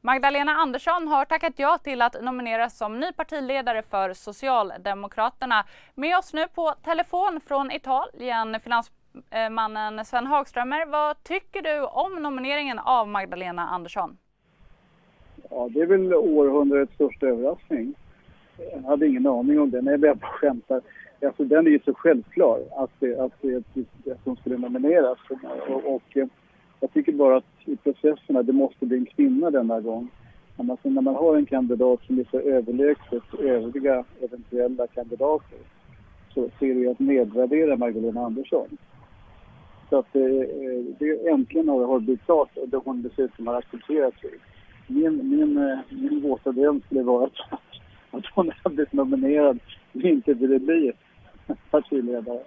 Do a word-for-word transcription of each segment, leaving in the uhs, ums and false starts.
Magdalena Andersson har tackat ja till att nomineras som ny partiledare för Socialdemokraterna. Med oss nu på telefon från Italien, finansmannen Sven Hagströmer. Vad tycker du om nomineringen av Magdalena Andersson? Ja, det är väl århundradets största överraskning. Jag hade ingen aning om det. Nej, jag bara skämtar. Alltså, den är ju så självklar att, det, att, det, att hon skulle nomineras. Och, och jag tycker bara att i processerna det måste bli en kvinna denna gång. Alltså, när man har en kandidat som är så överlägset övriga eventuella kandidater så ser det att nedvärdera Magdalena Andersson. Så att det, det äntligen har, har blivit klart och det hon dessutom har accepterat sig. Min, min, min våta dröm skulle vara att, att hon har blivit nominerad och inte ville bli partiledare.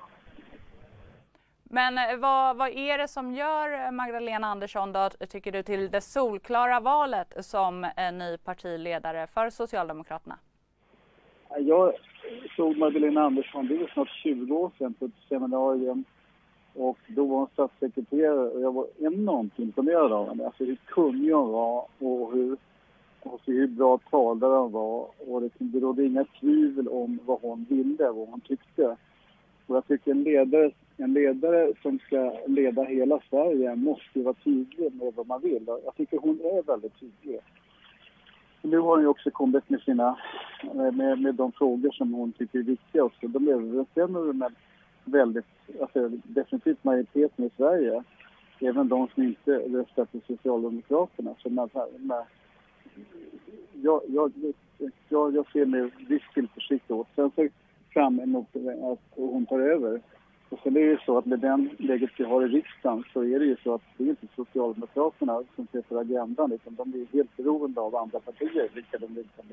Men vad, vad är det som gör Magdalena Andersson då, tycker du, till det solklara valet som en ny partiledare för Socialdemokraterna? Jag såg Magdalena Andersson, det var snart tjugo år sedan på ett seminarium. Och då var hon statssekreterare och jag var enormt imponerad av henne. Alltså hur kunnig hon var och hur, och hur bra talare hon var. Och det, det rådde inga tvivel om vad hon ville, vad hon tyckte. Och jag tycker en ledare, en ledare som ska leda hela Sverige måste vara tydlig med vad man vill. Jag tycker hon är väldigt tydlig. Nu har hon ju också kommit med sina med, med de frågor som hon tycker är viktiga också. De överensstämmer med väldigt, alltså definitivt majoriteten i Sverige. Även de som inte röstar på Socialdemokraterna. Så man, man, jag, jag, jag, jag ser med viss tillförsikt åt. Sen så fram emot att hon tar över. Och sen är det ju så att med den läget vi har i riksdagen så är det ju så att det är inte Socialdemokraterna som sätter agendan, utan de är helt beroende av andra partier, vilka de vill ta med.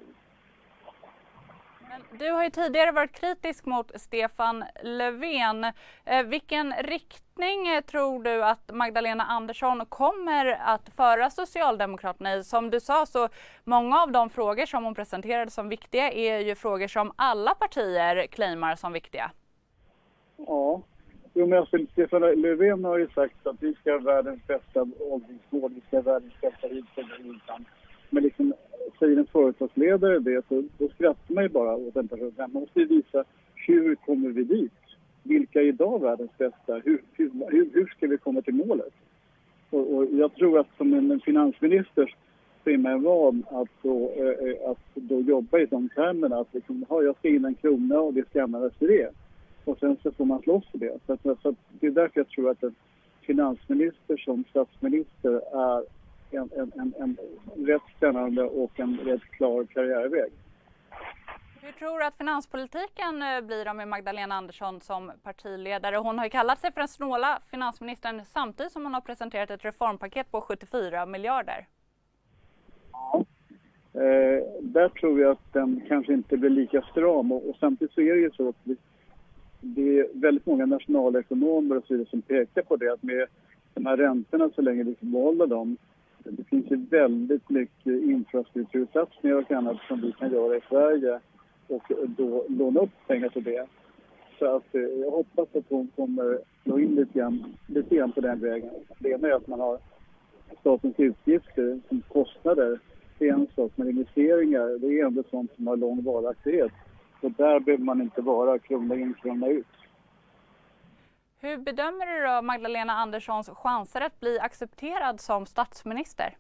Men du har ju tidigare varit kritisk mot Stefan Löfven. Eh, vilken riktning tror du att Magdalena Andersson kommer att föra Socialdemokraterna i? Som du sa, så många av de frågor som hon presenterade som viktiga är ju frågor som alla partier claimar som viktiga. Ja, jo, men alltså, Stefan Löfven har ju sagt att vi ska ha världens bästa åldringsvård, vi ska ha världens bästa hudvård. Men liksom, säger en företagsledare det, så då skrattar man ju bara åt den personen. Man måste ju visa hur kommer vi dit? Vilka är idag världens bästa? Hur, hur, hur ska vi komma till målet? Och, och jag tror att som en finansminister så är man van att då, äh, att då jobba i de termerna. Att liksom, ha, jag ska in en krona och det ska användas till det. Och sen så får man slåss för det. Så, att, så att det är därför jag tror att en finansminister som statsminister är En, en, en, en rätt spännande och en rätt klar karriärväg. Hur tror du att finanspolitiken blir med Magdalena Andersson som partiledare? Hon har ju kallat sig för den snåla finansministern samtidigt som hon har presenterat ett reformpaket på sjuttiofyra miljarder. Ja, eh, där tror jag att den kanske inte blir lika stram och, och samtidigt så är det ju så att vi, det är väldigt många nationalekonomer och så vidare som pekar på det, att med de här räntorna så länge vi får behålla dem. Det finns ju väldigt mycket infrastruktursatsningar och annat som vi kan göra i Sverige och då låna upp pengar till det. Så att eh, jag hoppas att hon kommer nå in lite grann, lite grann på den vägen. Det ena är att man har statens utgifter som kostnader. Det är en sak, men investeringar, det är ändå sånt som har lång varaktighet. Och där behöver man inte vara krona in, krona ut. Hur bedömer du då Magdalena Anderssons chanser att bli accepterad som statsminister?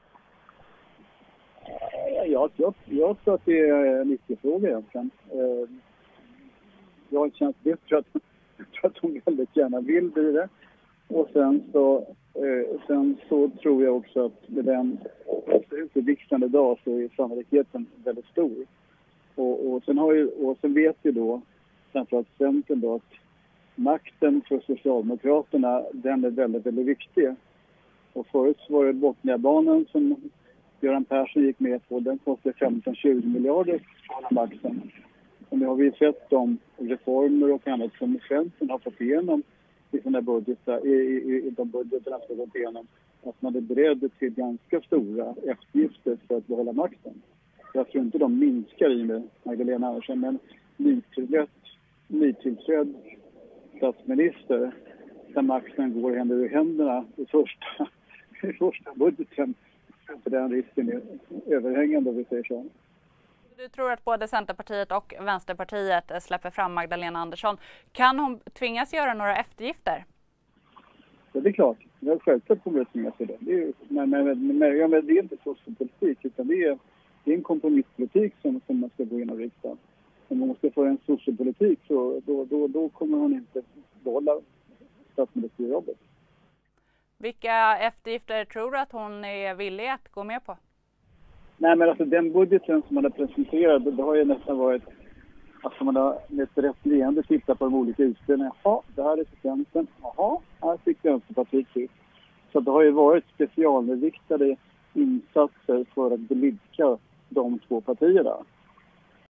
Ja, jag, jag tror att det är en nyckelfråga egentligen. Jag har känt det för att, för att hon väldigt gärna vill bli det. Och sen så, sen så tror jag också att med den riksdagen idag så är sannolikheten väldigt stor. Och, och, sen har ju, och sen vet ju då framförallt Centern då att makten för Socialdemokraterna, den är väldigt, väldigt viktig. Och förut var det Botniabanan som Göran Persson gick med på. Den kostade femton till tjugo miljarder på makten. Och nu har vi sett de reformer och annat som Centern har fått igenom i sina budgetar, i, i, i de budgeterna som har gått igenom. Att man är beredd till ganska stora eftergifter för att behålla makten. Jag tror inte de minskar i med Magdalena Andersson, men nytillträdd, nytillträdd statsminister där makten går händer i händerna i första, i första budgeten tror inte den risken är överhängande om vi säger så. Du tror att både Centerpartiet och Vänsterpartiet släpper fram Magdalena Andersson. Kan hon tvingas göra några eftergifter? Ja, det är klart. Jag självklart kommer att tvingas till det. Det är, ju, men, men, men, ja, men det är inte socialpolitik utan det är, det är en kompromisspolitik som, som man ska gå in och riksdagen. Om man måste få en socialpolitik så då, då, då kommer hon inte behålla statsministerjobbet. Vilka eftergifter tror du att hon är villig att gå med på? Nej, men alltså den budgeten som man har presenterat, det har ju nästan varit alltså man har med ett rätt leende tittat på de olika utställningarna. Ja, det här är sekvensen. Jaha, här fick Vänsterpartiet ut. Så det har ju varit specialriktade insatser för att blidka de två partierna.